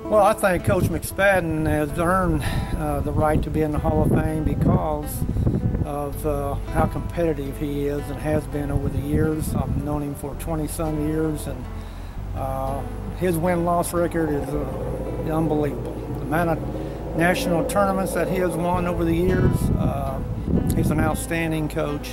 Well, I think Coach McSpadden has earned the right to be in the Hall of Fame because of how competitive he is and has been over the years. I've known him for 20-some years, and his win-loss record is unbelievable. The amount of national tournaments that he has won over the years, he's an outstanding coach.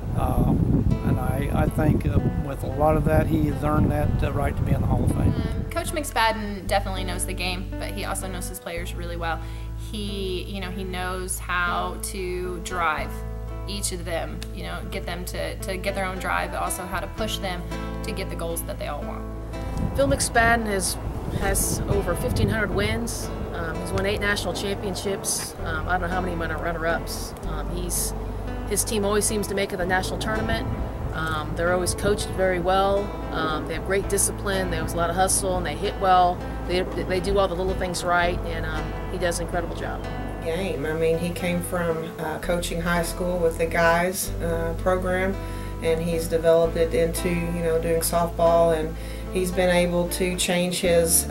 And I think with a lot of that, he has earned that right to be in the Hall of Fame. Coach McSpadden definitely knows the game, but he also knows his players really well. He knows how to drive each of them, get them to get their own drive, but also how to push them to get the goals that they all want. Phil McSpadden has over 1,500 wins. He's won 8 national championships. I don't know how many runner-ups. His team always seems to make it the national tournament. They're always coached very well. They have great discipline. There's a lot of hustle, and they hit well. They do all the little things right, and he does an incredible job. Game. I mean, he came from coaching high school with the guys program, and he's developed it into doing softball, and he's been able to change his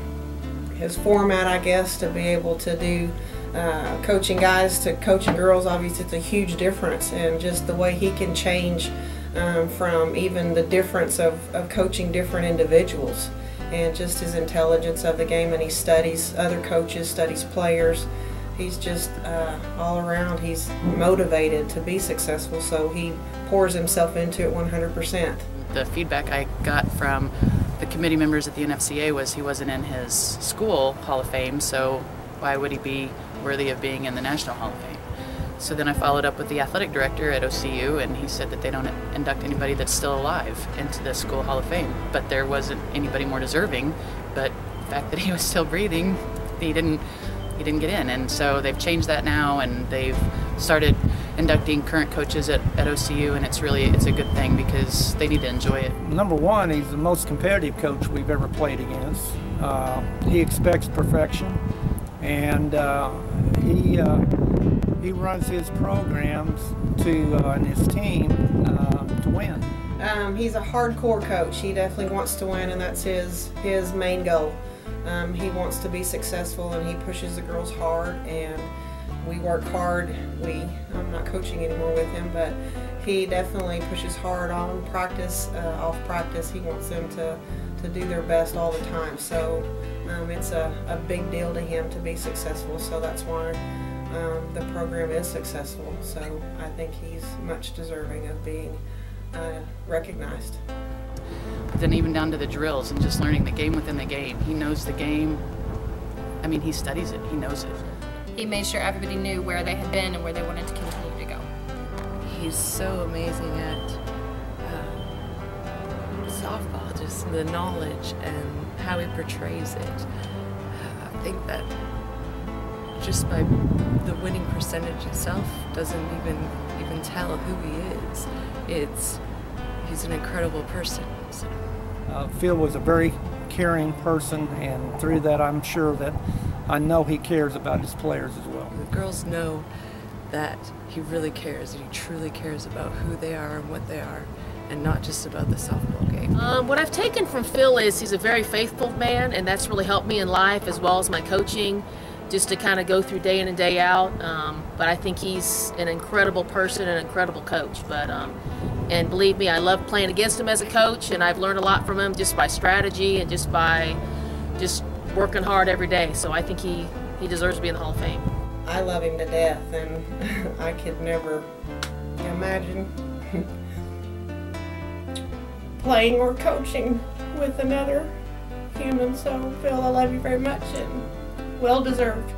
format, I guess, to be able to do coaching guys to coaching girls. Obviously, it's a huge difference, and just the way he can change from even the difference of coaching different individuals, and just his intelligence of the game, and he studies other coaches, studies players. He's just all around, he's motivated to be successful, so he pours himself into it 100%. The feedback I got from the committee members at the NFCA was he wasn't in his school Hall of Fame, so why would he be worthy of being in the National Hall of Fame? So then I followed up with the athletic director at OCU, and he said that they don't induct anybody that's still alive into the school Hall of Fame, but there wasn't anybody more deserving. But the fact that he was still breathing, he didn't get in, and so they've changed that now, and they've started inducting current coaches at OCU, and it's a good thing because they need to enjoy it. Number one, he's the most competitive coach we've ever played against. He expects perfection, and he runs his programs and his team to win. He's a hardcore coach. He definitely wants to win, and that's his main goal. He wants to be successful, and he pushes the girls hard, and we work hard. I'm not coaching anymore with him, but he definitely pushes hard on practice, off practice. He wants them to do their best all the time. So it's a big deal to him to be successful, so that's why the program is successful. So I think he's much deserving of being recognized. But then even down to the drills and just learning the game within the game. He knows the game. I mean, he studies it. He knows it. He made sure everybody knew where they had been and where they wanted to continue to go. He's so amazing at softball, just the knowledge and how he portrays it. I think that just by the winning percentage itself doesn't even tell who he is. He's an incredible person. So. Phil was a very caring person, and through that I know he cares about his players as well. The girls know that he really cares, that he truly cares about who they are and what they are, and not just about the softball game. What I've taken from Phil is he's a very faithful man, and that's really helped me in life as well as my coaching, just to kind of go through day in and day out. But I think he's an incredible person and an incredible coach. And believe me, I love playing against him as a coach, and I've learned a lot from him just by strategy and just by working hard every day. So I think he deserves to be in the Hall of Fame. I love him to death, and I could never imagine playing or coaching with another human. So Phil, I love you very much, and well deserved.